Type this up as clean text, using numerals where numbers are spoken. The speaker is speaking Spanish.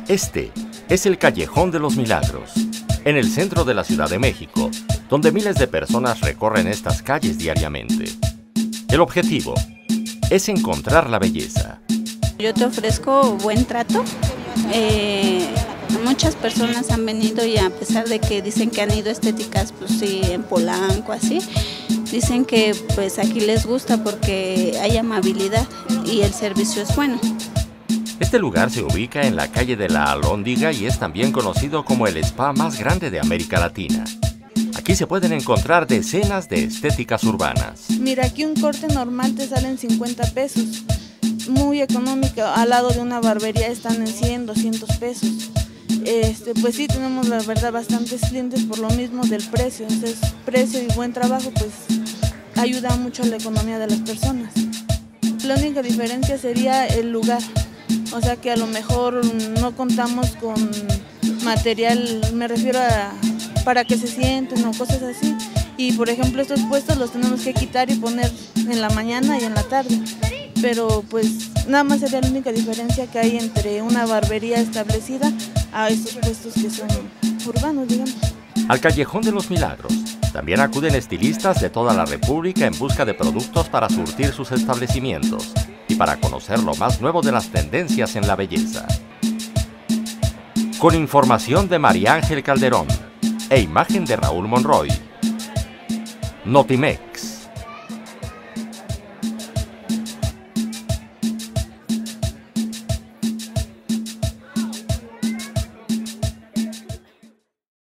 Este es el Callejón de los Milagros, en el centro de la Ciudad de México, donde miles de personas recorren estas calles diariamente. El objetivo es encontrar la belleza. Yo te ofrezco buen trato. Muchas personas han venido y a pesar de que dicen que han ido a estéticas, pues sí, en Polanco, así, dicen que pues aquí les gusta porque hay amabilidad y el servicio es bueno. Este lugar se ubica en la calle de la Alhóndiga y es también conocido como el spa más grande de América Latina. Aquí se pueden encontrar decenas de estéticas urbanas. Mira, aquí un corte normal te sale en 50 pesos, muy económico. Al lado de una barbería están en 100, 200 pesos. Pues sí, tenemos la verdad bastantes clientes por lo mismo del precio. Entonces, precio y buen trabajo pues ayuda mucho a la economía de las personas. La única diferencia sería el lugar. O sea que a lo mejor no contamos con material, me refiero a para que se sienten o cosas así. Y por ejemplo estos puestos los tenemos que quitar y poner en la mañana y en la tarde. Pero pues nada más sería la única diferencia que hay entre una barbería establecida a estos puestos que son urbanos, digamos. Al Callejón de los Milagros también acuden estilistas de toda la República en busca de productos para surtir sus establecimientos y para conocer lo más nuevo de las tendencias en la belleza. Con información de María Ángel Calderón e imagen de Raúl Monroy, Notimex.